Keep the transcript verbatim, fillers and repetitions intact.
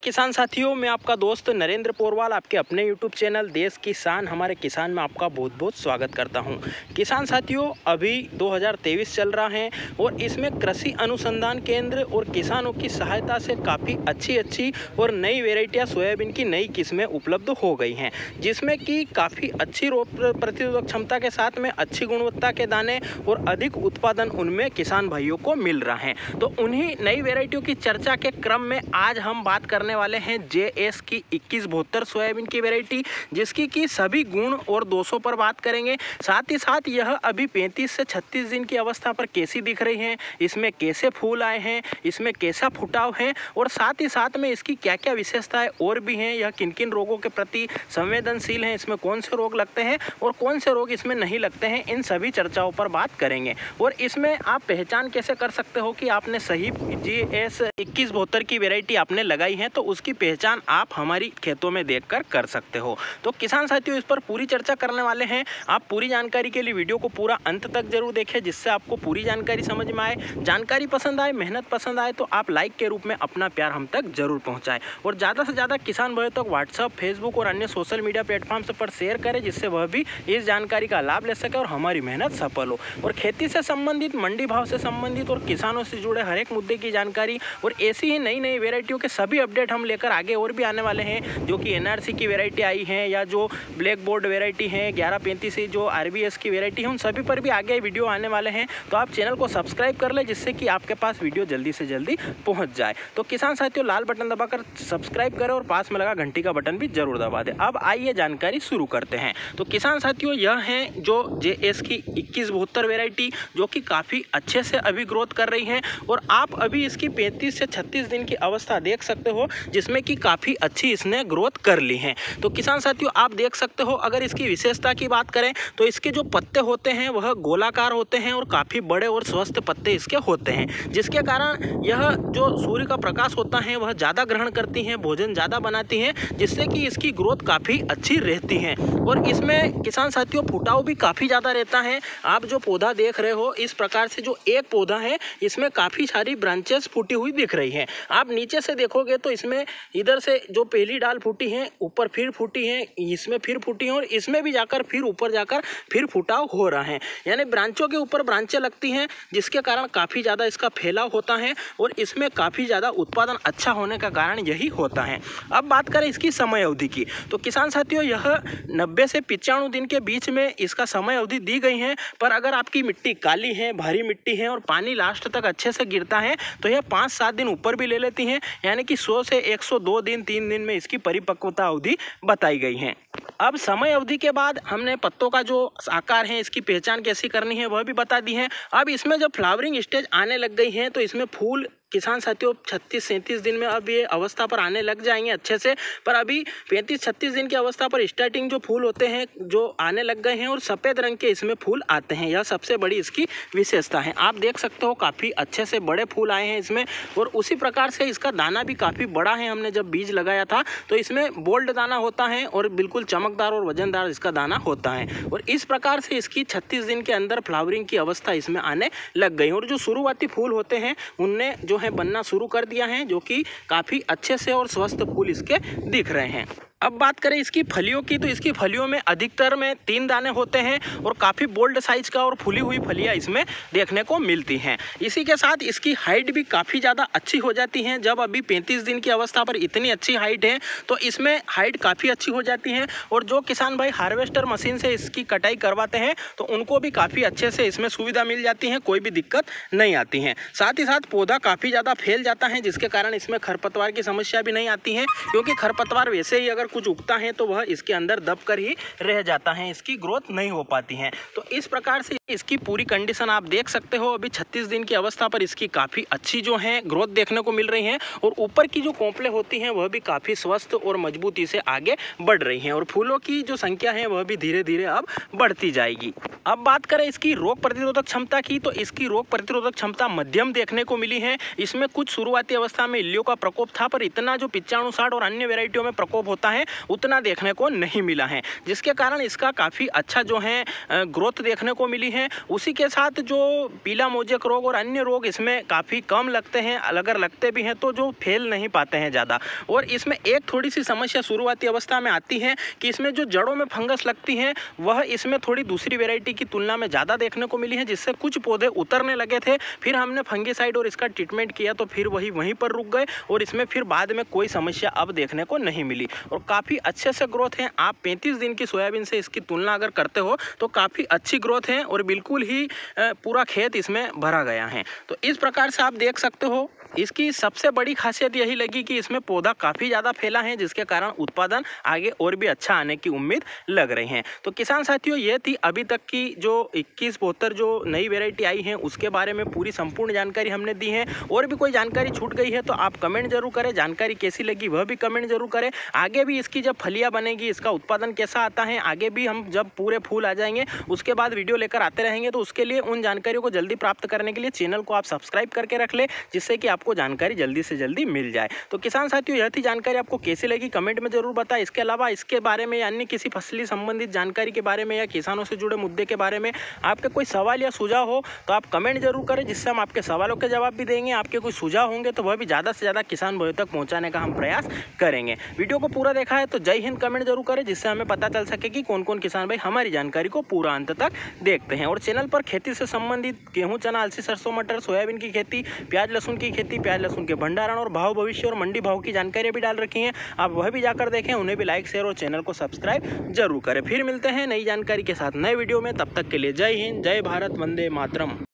किसान साथियों, मैं आपका दोस्त नरेंद्र पोरवाल आपके अपने यूट्यूब चैनल देश की शान हमारे किसान में आपका बहुत बहुत स्वागत करता हूं। किसान साथियों, अभी दो हज़ार तेईस चल रहा है और इसमें कृषि अनुसंधान केंद्र और किसानों की सहायता से काफ़ी अच्छी अच्छी और नई वेराइटियां सोयाबीन की नई किस्में उपलब्ध हो गई हैं, जिसमें कि काफ़ी अच्छी रोग प्रतिरोधक क्षमता के साथ में अच्छी गुणवत्ता के दाने और अधिक उत्पादन उनमें किसान भाइयों को मिल रहा है। तो उन्हीं नई वेराइटियों की चर्चा के क्रम में आज हम बात करने वाले हैं जे एस की इक्कीस बहत्तर सोयाबीन की वैरायटी, जिसकी की सभी गुण और दोषों पर बात करेंगे। साथ ही साथ यह अभी पैंतीस से छत्तीस दिन की अवस्था पर कैसी दिख रही है, इसमें कैसे फूल आए हैं, इसमें कैसा फुटाव है और साथ ही साथ में इसकी क्या क्या विशेषताएं और भी हैं, यह किन किन रोगों के प्रति संवेदनशील है, इसमें कौन से रोग लगते हैं और कौन से रोग इसमें नहीं लगते हैं, इन सभी चर्चाओं पर बात करेंगे। और इसमें आप पहचान कैसे कर सकते हो कि आपने सही जे एस इक्कीस बहत्तर की वैरायटी आपने लगाई है, तो उसकी पहचान आप हमारी खेतों में देखकर कर सकते हो। तो किसान साथियों, इस पर पूरी चर्चा करने वाले हैं। आप पूरी जानकारी के लिए वीडियो को पूरा अंत तक जरूर देखें, जिससे आपको पूरी जानकारी समझ में आए। जानकारी पसंद आए, मेहनत पसंद आए तो आप लाइक के रूप में अपना प्यार हम तक जरूर पहुंचाएं और ज़्यादा से ज़्यादा किसान भाइयों तक व्हाट्सअप, फेसबुक और अन्य सोशल मीडिया प्लेटफॉर्म पर शेयर करें, जिससे वह भी इस जानकारी का लाभ ले सके और हमारी मेहनत सफल हो। और खेती से संबंधित, मंडी भाव से संबंधित और किसानों से जुड़े हर एक मुद्दे की जानकारी और ऐसी ही नई नई वेराइटियों के सभी अपडेट हम लेकर आगे और भी आने वाले हैं, जो कि एन आर सी की वेराइटी आई है या जो ब्लैक बोर्ड वेराइटी है, ग्यारह पैंतीस जो आर बी एस की वेराइटी है, उन सभी पर भी आगे वीडियो आने वाले हैं। तो आप चैनल को सब्सक्राइब कर ले, जिससे कि आपके पास वीडियो जल्दी से जल्दी पहुंच जाए। तो किसान साथियों, लाल बटन दबाकर सब्सक्राइब करें और पास में लगा घंटी का बटन भी जरूर दबा दें। अब आइए जानकारी शुरू करते हैं। तो किसान साथियों, यह है जो जे एस की इक्कीस बहत्तर वेराइटी, जो कि काफ़ी अच्छे से अभी ग्रोथ कर रही है और आप अभी इसकी पैंतीस से छत्तीस दिन की अवस्था देख सकते हो, जिसमें कि काफ़ी अच्छी इसने ग्रोथ कर ली है। तो किसान साथियों, आप देख सकते हो, अगर इसकी विशेषता की बात करें तो इसके जो पत्ते होते हैं वह गोलाकार होते हैं और काफ़ी बड़े और स्वस्थ पत्ते इसके होते हैं, जिसके कारण यह जो सूर्य का प्रकाश होता है वह ज़्यादा ग्रहण करती हैं, भोजन ज़्यादा बनाती हैं, जिससे कि इसकी ग्रोथ काफ़ी अच्छी रहती है। और इसमें किसान साथियों फुटाव भी काफ़ी ज़्यादा रहता है। आप जो पौधा देख रहे हो, इस प्रकार से जो एक पौधा है इसमें काफ़ी सारी ब्रांचेस फूटी हुई दिख रही हैं। आप नीचे से देखोगे तो इसमें इधर से जो पहली डाल फूटी है, ऊपर फिर फूटी है, इसमें फिर फूटी है और इसमें भी जाकर फिर ऊपर जाकर फिर फुटाव हो रहा है, यानी ब्रांचों के ऊपर ब्रांचें लगती हैं, जिसके कारण काफ़ी ज़्यादा इसका फैलाव होता है और इसमें काफ़ी ज़्यादा उत्पादन अच्छा होने का कारण यही होता है। अब बात करें इसकी समय अवधि की, तो किसान साथियों यह नब्बे से पिचानवे दिन के बीच में इसका समय अवधि दी गई है। पर अगर आपकी मिट्टी काली है, भारी मिट्टी है और पानी लास्ट तक अच्छे से गिरता है तो यह पाँच सात दिन ऊपर भी ले लेती हैं, यानी कि सौ से एक सौ दो दिन तीन दिन में इसकी परिपक्वता अवधि बताई गई है। अब समय अवधि के बाद हमने पत्तों का जो आकार है, इसकी पहचान कैसी करनी है वह भी बता दी है। अब इसमें जब फ्लावरिंग स्टेज आने लग गई है तो इसमें फूल किसान साथियों छत्तीस सैंतीस दिन में अब ये अवस्था पर आने लग जाएंगे अच्छे से, पर अभी पैंतीस छत्तीस दिन की अवस्था पर स्टार्टिंग जो फूल होते हैं जो आने लग गए हैं और सफ़ेद रंग के इसमें फूल आते हैं। यह सबसे बड़ी इसकी विशेषता है। आप देख सकते हो काफ़ी अच्छे से बड़े फूल आए हैं इसमें और उसी प्रकार से इसका दाना भी काफ़ी बड़ा है। हमने जब बीज लगाया था तो इसमें बोल्ड दाना होता है और बिल्कुल चमकदार और वजनदार इसका दाना होता है और इस प्रकार से इसकी छत्तीस दिन के अंदर फ्लावरिंग की अवस्था इसमें आने लग गई और जो शुरुआती फूल होते हैं उनने जो है बनना शुरू कर दिया है, जो कि काफ़ी अच्छे से और स्वस्थ फूल इसके दिख रहे हैं। अब बात करें इसकी फलियों की, तो इसकी फलियों में अधिकतर में तीन दाने होते हैं और काफ़ी बोल्ड साइज का और फुली हुई फलियां इसमें देखने को मिलती हैं। इसी के साथ इसकी हाइट भी काफ़ी ज़्यादा अच्छी हो जाती है। जब अभी पैंतीस दिन की अवस्था पर इतनी अच्छी हाइट है तो इसमें हाइट काफ़ी अच्छी हो जाती है और जो किसान भाई हार्वेस्टर मशीन से इसकी कटाई करवाते हैं तो उनको भी काफ़ी अच्छे से इसमें सुविधा मिल जाती है, कोई भी दिक्कत नहीं आती है। साथ ही साथ पौधा काफ़ी ज़्यादा फैल जाता है, जिसके कारण इसमें खरपतवार की समस्या भी नहीं आती है, क्योंकि खरपतवार वैसे ही अगर कुछ उगता है तो वह इसके अंदर दब कर ही रह जाता है, इसकी ग्रोथ नहीं हो पाती है। तो इस प्रकार से इसकी पूरी कंडीशन आप देख सकते हो। अभी छत्तीस दिन की अवस्था पर इसकी काफ़ी अच्छी जो है ग्रोथ देखने को मिल रही है और ऊपर की जो कोंपलें होती हैं वह भी काफ़ी स्वस्थ और मजबूती से आगे बढ़ रही हैं और फूलों की जो संख्या है वह भी धीरे धीरे अब बढ़ती जाएगी। अब बात करें इसकी रोग प्रतिरोधक क्षमता की, तो इसकी रोग प्रतिरोधक क्षमता मध्यम देखने को मिली है। इसमें कुछ शुरुआती अवस्था में इल्लियों का प्रकोप था, पर इतना जो पिचाणु साठ और अन्य वेराइटियों में प्रकोप होता है है उतना देखने को नहीं मिला है, जिसके कारण इसका काफ़ी अच्छा जो है ग्रोथ देखने को मिली है। उसी के साथ जो पीला मोजेक रोग और अन्य रोग इसमें काफ़ी कम लगते हैं, अगर लगते भी हैं तो जो फैल नहीं पाते हैं ज़्यादा। और इसमें एक थोड़ी सी समस्या शुरुआती अवस्था में आती है कि इसमें जो जड़ों में फंगस लगती है वह इसमें थोड़ी दूसरी वैरायटी की तुलना में ज़्यादा देखने को मिली है, जिससे कुछ पौधे उतरने लगे थे। फिर हमने फंगिसाइड और इसका ट्रीटमेंट किया तो फिर वही वहीं पर रुक गए और इसमें फिर बाद में कोई समस्या अब देखने को नहीं मिली और काफ़ी अच्छे से ग्रोथ है। आप पैंतीस दिन की सोयाबीन से इसकी तुलना अगर करते हो तो काफ़ी अच्छी ग्रोथ है और बिल्कुल ही पूरा खेत इसमें भरा गया है। तो इस प्रकार से आप देख सकते हो। इसकी सबसे बड़ी खासियत यही लगी कि इसमें पौधा काफ़ी ज़्यादा फैला है, जिसके कारण उत्पादन आगे और भी अच्छा आने की उम्मीद लग रही है। तो किसान साथियों, ये थी अभी तक की जो इक्कीस बहत्तर जो नई वैरायटी आई है उसके बारे में पूरी संपूर्ण जानकारी हमने दी है। और भी कोई जानकारी छूट गई है तो आप कमेंट जरूर करें, जानकारी कैसी लगी वह भी कमेंट जरूर करें। आगे भी इसकी जब फलियाँ बनेगी, इसका उत्पादन कैसा आता है, आगे भी हम जब पूरे फूल आ जाएंगे उसके बाद वीडियो लेकर आते रहेंगे। तो उसके लिए उन जानकारियों को जल्दी प्राप्त करने के लिए चैनल को आप सब्सक्राइब करके रख ले, जिससे कि आपको जानकारी जल्दी से जल्दी मिल जाए। तो किसान साथियों, यह थी जानकारी, आपको कैसी लगी कमेंट में जरूर बताएं। इसके अलावा इसके बारे में यानी किसी फसली संबंधित जानकारी के बारे में या किसानों से जुड़े मुद्दे के बारे में आपके कोई सवाल या सुझाव हो तो आप कमेंट जरूर करें, जिससे हम आपके सवालों के जवाब भी देंगे। आपके कोई सुझाव होंगे तो वह भी ज़्यादा से ज़्यादा किसान भाइयों तक पहुँचाने का हम प्रयास करेंगे। वीडियो को पूरा देखा है तो जय हिंद कमेंट जरूर करें, जिससे हमें पता चल सके कि कौन कौन किसान भाई हमारी जानकारी को पूरा अंत तक देखते हैं। और चैनल पर खेती से संबंधित गेहूं, चना, अलसी, सरसों, मटर, सोयाबीन की खेती, प्याज लहसुन की खेती, प्याज लहसुन के भंडारण और भाव भविष्य और मंडी भाव की जानकारी भी डाल रखी हैं। आप वह भी जाकर देखें, उन्हें भी लाइक शेयर और चैनल को सब्सक्राइब जरूर करें। फिर मिलते हैं नई जानकारी के साथ नए वीडियो में, तब तक के लिए जय हिंद, जय भारत, वंदे मातरम।